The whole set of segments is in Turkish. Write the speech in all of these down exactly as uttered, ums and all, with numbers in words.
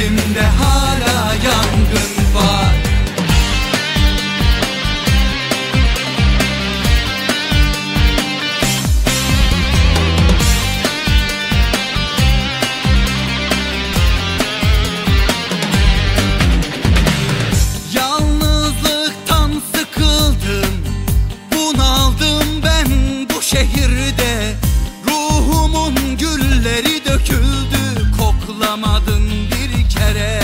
içimde hala yangın var. Yalnızlıktan sıkıldım, bunaldım ben bu şehirde. Ruhumun gülleri döküldü, koklamadın bir kere.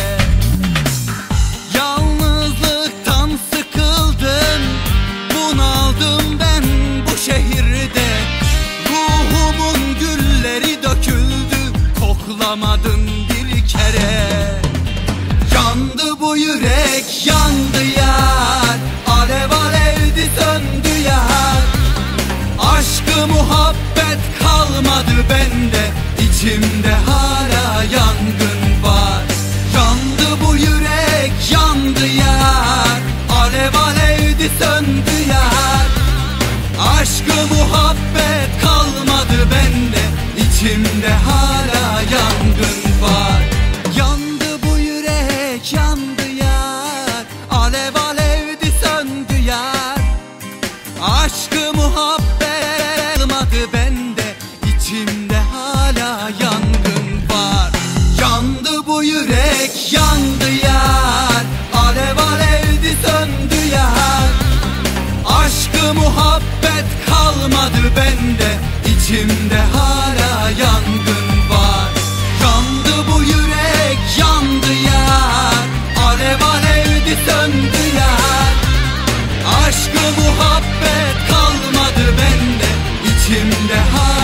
Yalnızlıktan sıkıldım, bunaldım ben bu şehirde. Ruhumun gülleri döküldü, koklamadın bir kere. Yandı bu yürek, yandı yar, alev alevdi söndü yar. Aşkı muhabbet kalmadı bende, içimde hala yangın var. Yandı bu yürek, yandı yar, alev alevdi söndü yar. Aşkı muhabbet kalmadı bende, içimde hala yangın var. Yandı bu yürek, yandı yar, alev alevdi söndü yar. Aşkı muhabbet kalmadı bende, içimde hala yangın var. Yandı bu yürek, yandı yar, alev alevdi söndü yar. Aşkı muhabbet kalmadı bende, içimde hala yangın var. Yandı bu yürek, yandı yar, alev alevdi söndü yar. Aşkı muhabbet kalmadı bende, içimde hala